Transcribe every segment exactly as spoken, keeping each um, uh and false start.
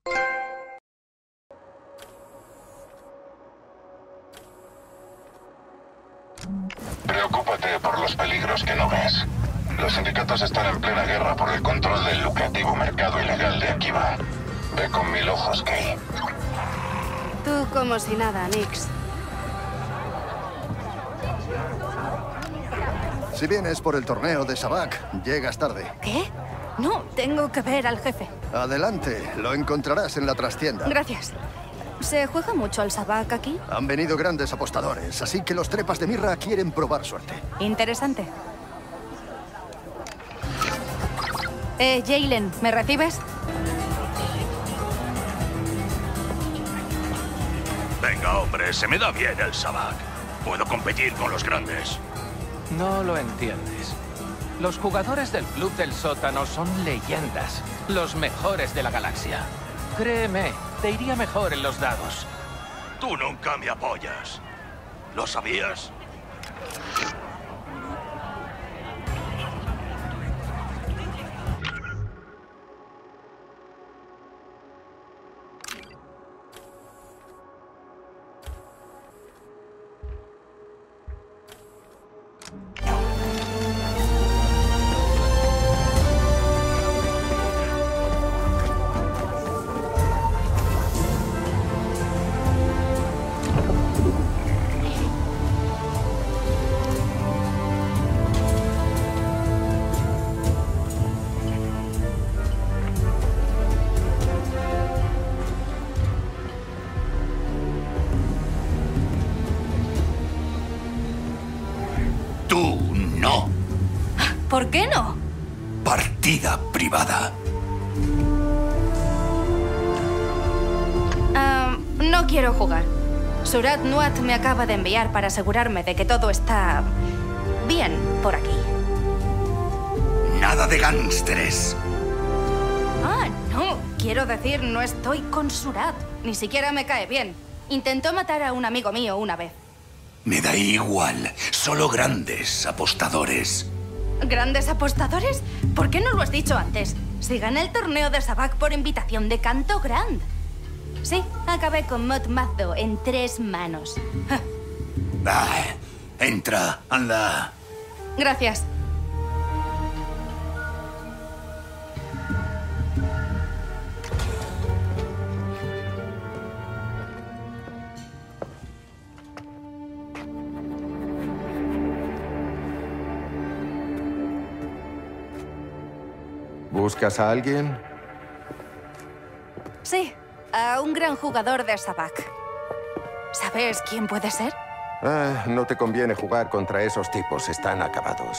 Preocúpate por los peligros que no ves. Los sindicatos están en plena guerra por el control del lucrativo mercado ilegal de Akiva. Ve con mil ojos, Kay. Tú como si nada, Nix. Si vienes por el torneo de Sabak, llegas tarde. ¿Qué? No, tengo que ver al jefe. Adelante, lo encontrarás en la trastienda. Gracias. ¿Se juega mucho al Sabak aquí? Han venido grandes apostadores, así que los trepas de mirra quieren probar suerte. Interesante. Eh, Jaylen, ¿me recibes? Venga, hombre, se me da bien el Sabak. Puedo competir con los grandes. No lo entiendes. Los jugadores del Club del Sótano son leyendas. Los mejores de la galaxia. Créeme, te iría mejor en los dados. Tú nunca me apoyas. ¿Lo sabías? Tú no. ¿Por qué no? Partida privada. Ah, no quiero jugar. Surat Nuat me acaba de enviar para asegurarme de que todo está bien por aquí. Nada de gánsteres. Ah, no. Quiero decir, no estoy con Surat. Ni siquiera me cae bien. Intentó matar a un amigo mío una vez. Me da igual. Solo grandes apostadores. ¿Grandes apostadores? ¿Por qué no lo has dicho antes? Si gané el torneo de Sabak por invitación de Canto Grand. Sí, acabé con Mot Mazdo en tres manos. Ah, entra, anda. Gracias. ¿Buscas a alguien? Sí, a un gran jugador de Sabak. ¿Sabes quién puede ser? Ah, no te conviene jugar contra esos tipos, están acabados.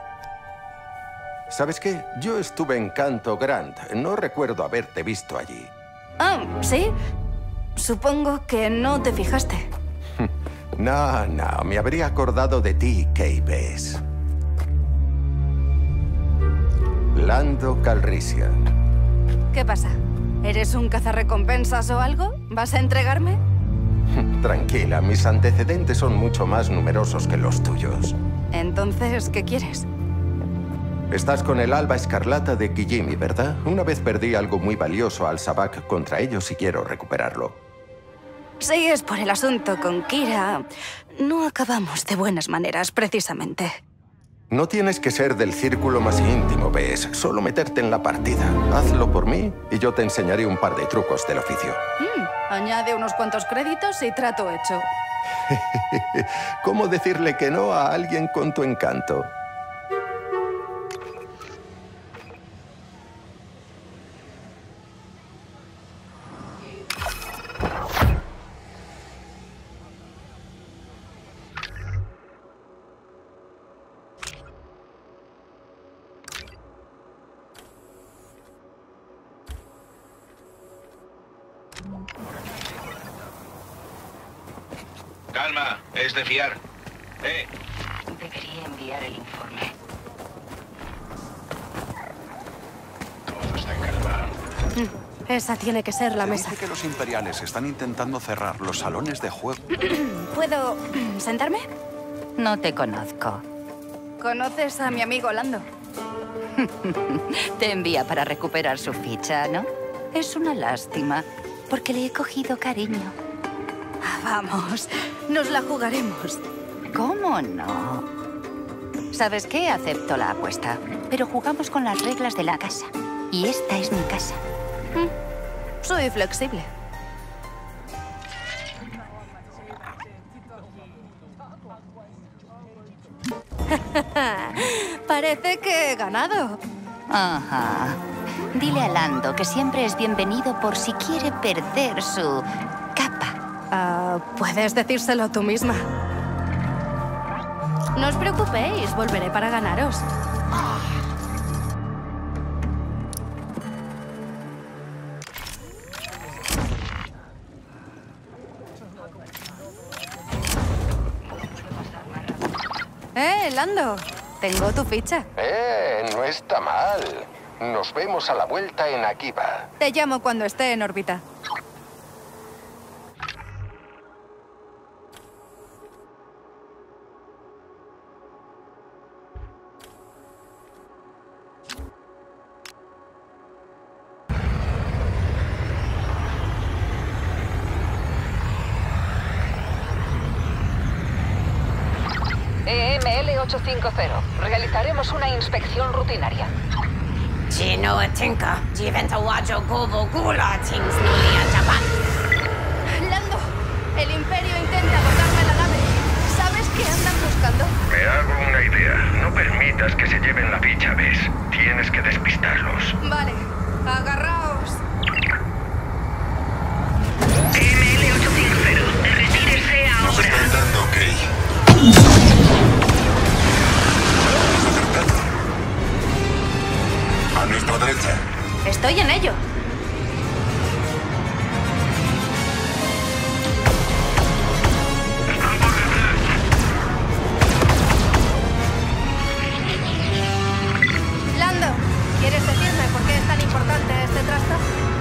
¿Sabes qué? Yo estuve en Canto Grand. No recuerdo haberte visto allí. Ah, ¿sí? Supongo que no te fijaste. No, no, me habría acordado de ti, Kay Bess. Lando Calrissian. ¿Qué pasa? ¿Eres un cazarrecompensas o algo? ¿Vas a entregarme? Tranquila, mis antecedentes son mucho más numerosos que los tuyos. Entonces, ¿qué quieres? Estás con el Alba Escarlata de Kijimi, ¿verdad? Una vez perdí algo muy valioso al Sabak contra ellos y quiero recuperarlo. Si es por el asunto con Kira, no acabamos de buenas maneras, precisamente. No tienes que ser del círculo más íntimo, ¿ves? Solo meterte en la partida. Hazlo por mí y yo te enseñaré un par de trucos del oficio. Mm, añade unos cuantos créditos y trato hecho. ¿Cómo decirle que no a alguien con tu encanto? Calma, es de fiar. Eh. Debería enviar el informe. Todo está en calma. Mm, esa tiene que ser la Se mesa. dice que los imperiales están intentando cerrar los salones de juego. ¿Puedo sentarme? No te conozco. ¿Conoces a mi amigo Lando? Te envía para recuperar su ficha, ¿no? Es una lástima, porque le he cogido cariño. Vamos, nos la jugaremos. ¿Cómo no? ¿Sabes qué? Acepto la apuesta. Pero jugamos con las reglas de la casa. Y esta es mi casa. Mm, soy flexible. Parece que he ganado. Ajá. Dile a Lando que siempre es bienvenido por si quiere perder su capa. Uh, puedes decírselo tú misma. No os preocupéis, volveré para ganaros. Eh, Lando, tengo tu ficha. Eh, no está mal. Nos vemos a la vuelta en Akiva. Te llamo cuando esté en órbita. E M L ochocientos cincuenta. Realizaremos una inspección rutinaria. Lando, el Imperio intenta botarme la nave. ¿Sabes qué andan buscando? Me hago una idea. No permitas que se lleven la ficha, ¿ves? Tienes que despistarlos. Vale, agarraos. E M L ochocientos cincuenta. Retírese ahora. Nos están dando, ok. A nuestra derecha. Estoy en ello. Lando, ¿quieres decirme por qué es tan importante este trasto?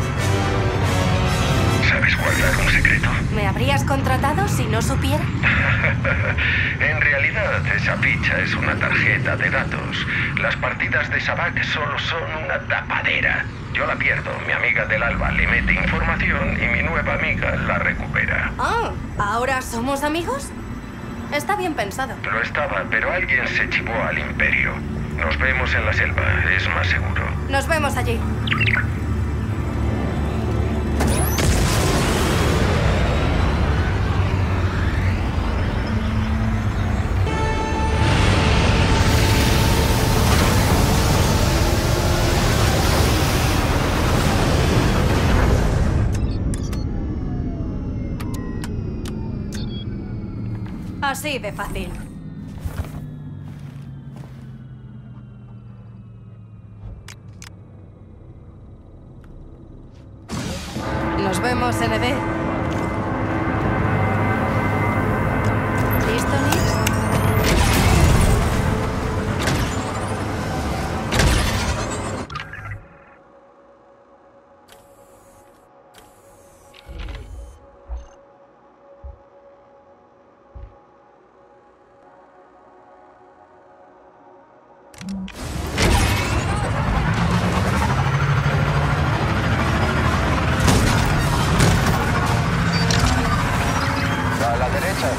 ¿Sabes guardar un secreto? ¿Me habrías contratado si no supiera? En realidad, esa ficha es una tarjeta de datos. Las partidas de Sabak solo son una tapadera. Yo la pierdo, mi amiga del alba le mete información y mi nueva amiga la recupera. Ah, ¿ahora somos amigos? Está bien pensado. Lo estaba, pero alguien se chivó al Imperio. Nos vemos en la selva, es más seguro. Nos vemos allí. Así de fácil. Nos vemos, N D. ¿Listo, Nix? A la derecha.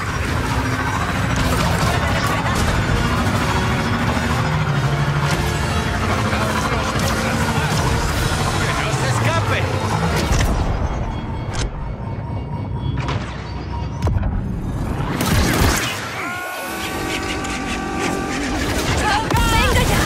¡Que no se escape! ¡Venga ya!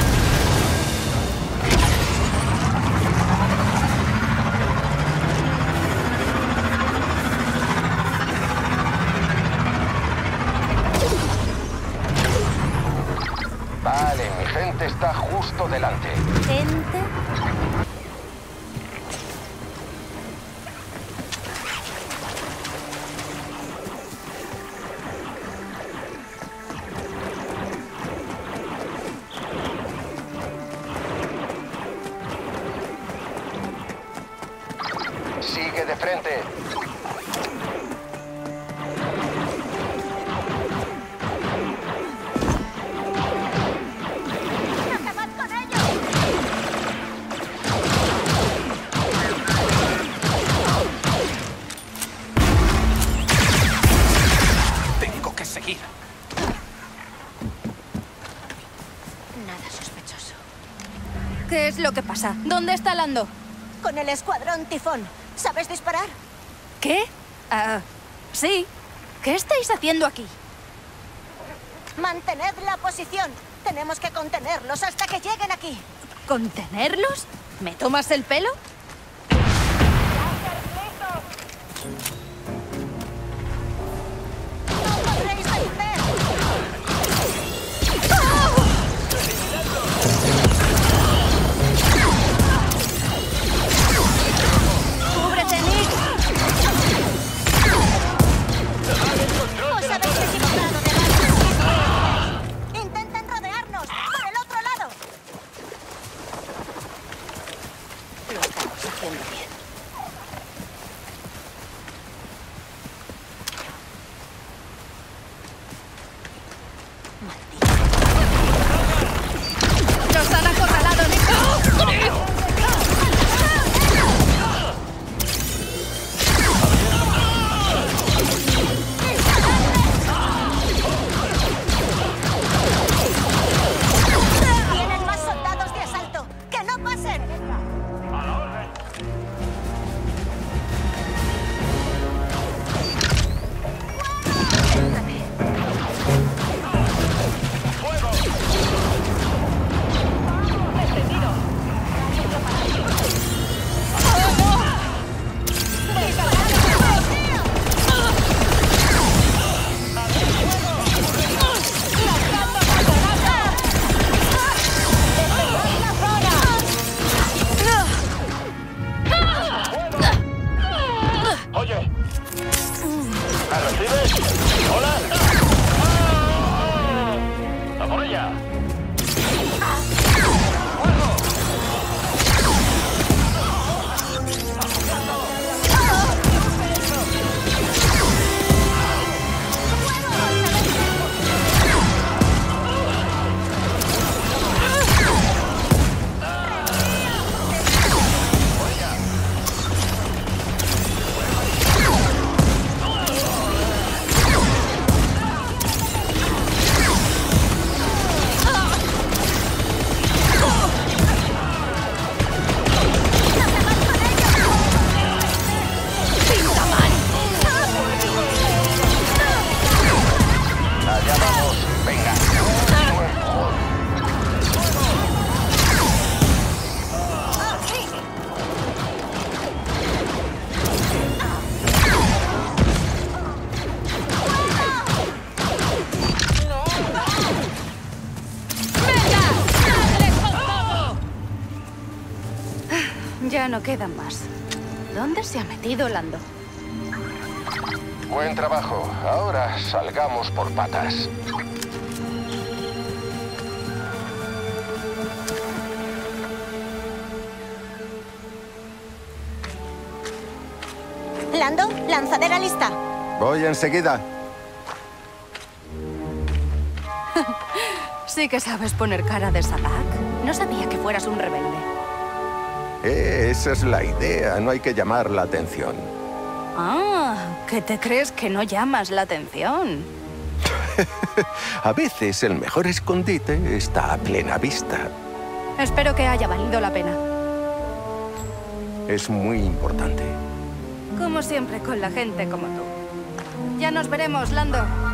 Vale, mi gente está justo delante. Gente. Sigue de frente. Nada sospechoso. ¿Qué es lo que pasa? ¿Dónde está Lando? Con el escuadrón Tifón. ¿Sabes disparar? ¿Qué? Ah, sí. ¿Qué estáis haciendo aquí? Mantened la posición. Tenemos que contenerlos hasta que lleguen aquí. ¿Contenerlos? ¿Me tomas el pelo? ¡No podréis vencer! ¡Cúbrete, Nick! ¡Os habéis equivocado de base! ¡Intenten rodearnos! ¡Por el otro lado! Lo estamos haciendo bien. ¡Nos han acorralado, Nick! ¡Tienen más soldados de asalto! ¡Que no pasen! Oye. ¿Me recibes? ¿Hola? ¡A por ella! Allá vamos. Venga. Ya no quedan más. ¿Dónde se ha metido Lando? Buen trabajo. Ahora salgamos por patas. Lando, lanzadera lista. Voy enseguida. Sí que sabes poner cara de Sabak. No sabía que fueras un rebelde. Eh, esa es la idea. No hay que llamar la atención. Ah, ¿qué te crees que no llamas la atención? A veces el mejor escondite está a plena vista. Espero que haya valido la pena. Es muy importante. Como siempre con la gente como tú. Ya nos veremos, Lando.